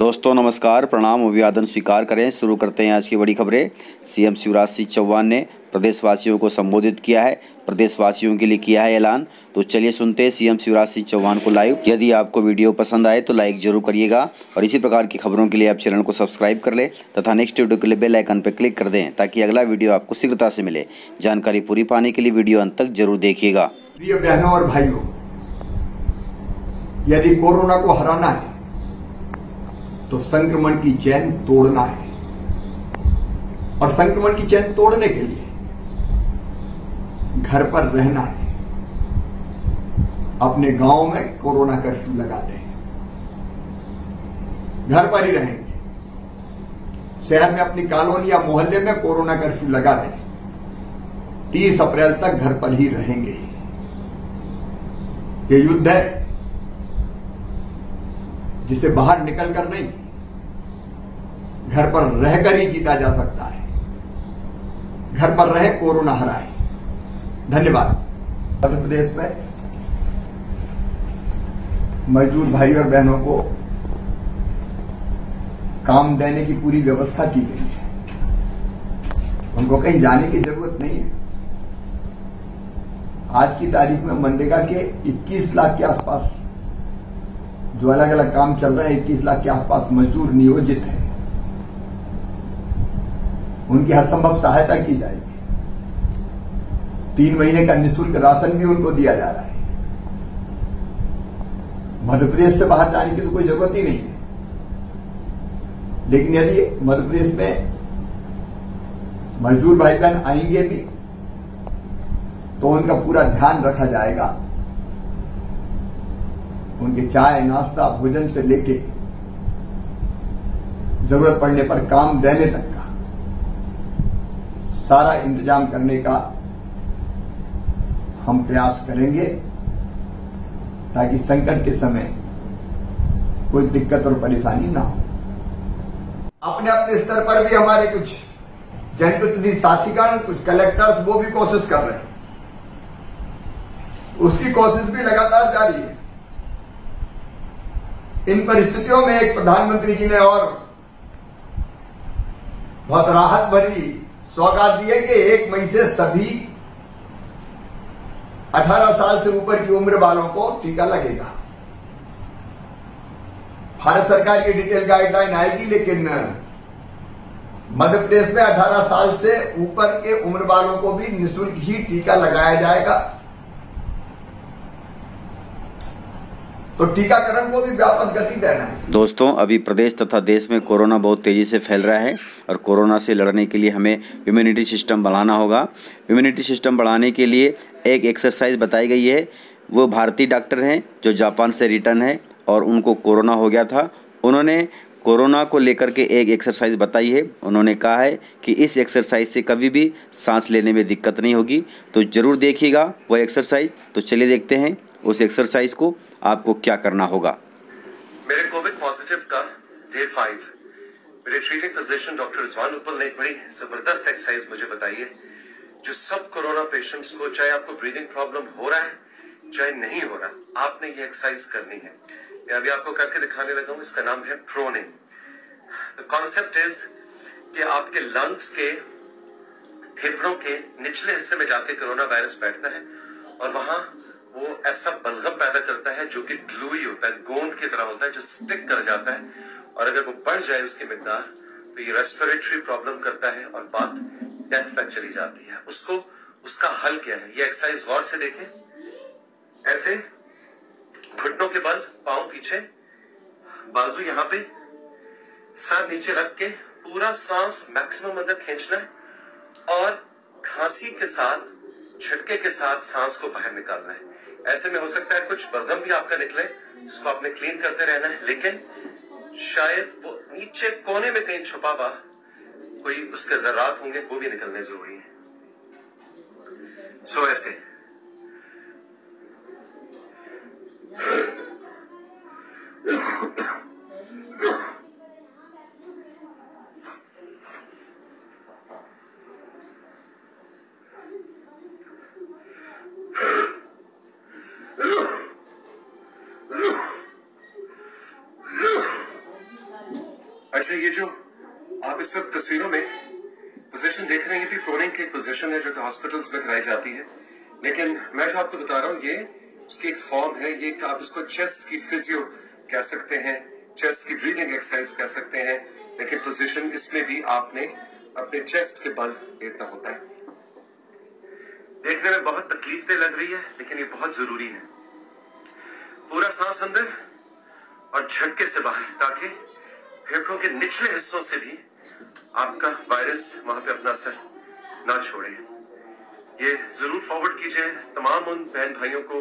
दोस्तों नमस्कार, प्रणाम, अभिवादन स्वीकार करें। शुरू करते हैं आज की बड़ी खबरें। सीएम शिवराज सिंह चौहान ने प्रदेशवासियों को संबोधित किया है, प्रदेशवासियों के लिए किया है ऐलान। तो चलिए सुनते हैं सीएम शिवराज सिंह चौहान को लाइव। यदि आपको वीडियो पसंद आए तो लाइक जरूर करिएगा और इसी प्रकार की खबरों के लिए आप चैनल को सब्सक्राइब कर लें तथा नेक्स्ट वीडियो के लिए बेल आइकन पर क्लिक कर दें ताकि अगला वीडियो आपको शीघ्रता से मिले। जानकारी पूरी पाने के लिए वीडियो अंत तक जरूर देखिएगा। प्रिय बहनों और भाइयों, यदि कोरोना को हराना है तो संक्रमण की चेन तोड़ना है और संक्रमण की चेन तोड़ने के लिए घर पर रहना है। अपने गांव में कोरोना कर्फ्यू लगा दें, घर पर ही रहेंगे। शहर में अपनी कॉलोनी या मोहल्ले में कोरोना कर्फ्यू लगा दें। 30 अप्रैल तक घर पर ही रहेंगे। ये युद्ध है जिसे बाहर निकलकर नहीं, घर पर रहकर ही जीता जा सकता है। घर पर रहे, कोरोना हराए। धन्यवाद। मध्य प्रदेश में मजदूर भाई और बहनों को काम देने की पूरी व्यवस्था की गई है। उनको कहीं जाने की जरूरत नहीं है। आज की तारीख में मनरेगा के 21 लाख के आसपास जो अलग अलग काम चल रहे हैं, 21 लाख के आसपास मजदूर नियोजित हैं। उनकी हर संभव सहायता की जाएगी। 3 महीने का निःशुल्क राशन भी उनको दिया जा रहा है। मध्य प्रदेश से बाहर जाने की तो कोई जरूरत ही नहीं है। लेकिन यदि मध्य प्रदेश में मजदूर भाई बहन आएंगे भी तो उनका पूरा ध्यान रखा जाएगा। उनके चाय, नाश्ता, भोजन से लेके जरूरत पड़ने पर काम देने तक का सारा इंतजाम करने का हम प्रयास करेंगे ताकि संकट के समय कोई दिक्कत और परेशानी ना हो। अपने अपने स्तर पर भी हमारे कुछ जनप्रतिनिधि साथीगण, कुछ कलेक्टर्स वो भी कोशिश कर रहे हैं। उसकी कोशिश भी लगातार जारी है। इन परिस्थितियों में एक प्रधानमंत्री जी ने और बहुत राहत भरी सौगात दी है कि 1 मई से सभी 18 साल से ऊपर की उम्र वालों को टीका लगेगा। भारत सरकार की डिटेल गाइडलाइन आएगी, लेकिन मध्य प्रदेश में 18 साल से ऊपर के उम्र वालों को भी निःशुल्क ही टीका लगाया जाएगा। तो टीकाकरण को भी व्यापक गति देना है। दोस्तों, अभी प्रदेश तथा देश में कोरोना बहुत तेज़ी से फैल रहा है और कोरोना से लड़ने के लिए हमें इम्यूनिटी सिस्टम बढ़ाना होगा। इम्यूनिटी सिस्टम बढ़ाने के लिए एक एक्सरसाइज बताई गई है। वो भारतीय डॉक्टर हैं जो जापान से रिटर्न है और उनको कोरोना हो गया था। उन्होंने कोरोना को लेकर के एक एक्सरसाइज बताई है। उन्होंने कहा है कि इस एक्सरसाइज से कभी भी सांस लेने में दिक्कत नहीं होगी। तो ज़रूर देखिएगा वो एक्सरसाइज। तो चलिए देखते हैं उस एक्सरसाइज को आपको क्या करना होगा। मेरे कोविड पॉजिटिव का डे 5 मेरे ट्रीटिंग फिजिशियन डॉक्टर रिजवान उपल ने एक बड़ी जबरदस्त एक्सरसाइज मुझे बताई है जो सब कोरोना पेशेंट्स को, चाहे आपको ब्रीदिंग प्रॉब्लम हो रहा है चाहे नहीं हो रहा, आपने ये एक्सरसाइज करनी है। मैं अभी आपको करके दिखाने लगा हूं। इसका नाम है प्रोनिंग। द कॉन्सेप्ट इज कि आपके लंग्स के फेफड़ों के निचले हिस्से में जाके कोरोना वायरस बैठता है और वहां वो ऐसा बलगम पैदा करता है जो कि ग्लूई होता है, गोंद की तरह होता है, जो स्टिक कर जाता है। और अगर वो बढ़ जाए उसकी मिकदार तो ये रेस्पिरेटरी प्रॉब्लम करता है और बात डेथ तक चली जाती है। उसका हल क्या है? ये एक्सरसाइज गौर से देखें। ऐसे घुटनों के बल, पांव पीछे, बाजू यहां पे, सर नीचे रख के पूरा सांस मैक्सिमम अंदर खींचना है और खांसी के साथ, झटके के साथ सांस को बाहर निकालना है। ऐसे में हो सकता है कुछ बलगम भी आपका निकले जिसको आपने क्लीन करते रहना है, लेकिन शायद वो नीचे कोने में कहीं छुपा हुआ कोई उसके जर्रात होंगे, वो भी निकलने जरूरी है। सो ऐसे अच्छा, ये जो आप इस वक्त तस्वीरों में पोजीशन देख रहे हैं, ये भी प्रोनिंग की एक पोजीशन है जो कि हॉस्पिटल्स में कराई जाती है। लेकिन मैं जो आपको बता रहा हूँ, ये उसकी एक फॉर्म है। ये आप इसको चेस्ट की फिजियो कह सकते हैं, चेस्ट की ब्रीदिंग एक्सरसाइज कह सकते हैं। लेकिन पोजीशन इसमें भी आपने अपने चेस्ट के बल लेटना होता है। देखने में बहुत तकलीफदेह लग रही है, लेकिन ये बहुत जरूरी है। पूरा सांस अंदर और झटके से बाहर, ताकि फेफड़ों के निचले हिस्सों से भी आपका वायरस वहां पे अपना असर ना छोड़े। ये जरूर फॉरवर्ड कीजिए तमाम उन बहन भाइयों को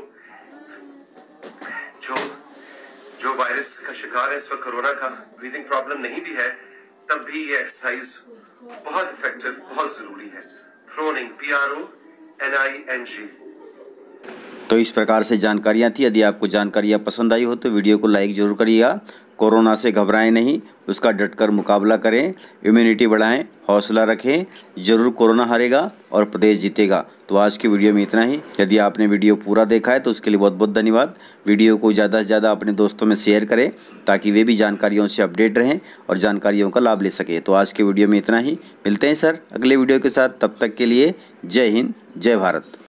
जो वायरस का शिकार है इस वक्त, कोरोना का, ब्रीदिंग प्रॉब्लम नहीं भी है, तब भी ये एक्सरसाइज बहुत इफेक्टिव, बहुत जरूरी है। Proning, PRONING। तो इस प्रकार से जानकारियाँ थी। यदि आपको जानकारियाँ पसंद आई हो तो वीडियो को लाइक जरूर करिएगा। कोरोना से घबराएं नहीं, उसका डटकर मुकाबला करें, इम्यूनिटी बढ़ाएं, हौसला रखें। जरूर कोरोना हारेगा और प्रदेश जीतेगा। तो आज की वीडियो में इतना ही। यदि आपने वीडियो पूरा देखा है तो उसके लिए बहुत बहुत धन्यवाद। वीडियो को ज़्यादा से ज़्यादा अपने दोस्तों में शेयर करें ताकि वे भी जानकारियों से अपडेट रहें और जानकारियों का लाभ ले सकें। तो आज के वीडियो में इतना ही। मिलते हैं सर अगले वीडियो के साथ। तब तक के लिए जय हिंद, जय भारत।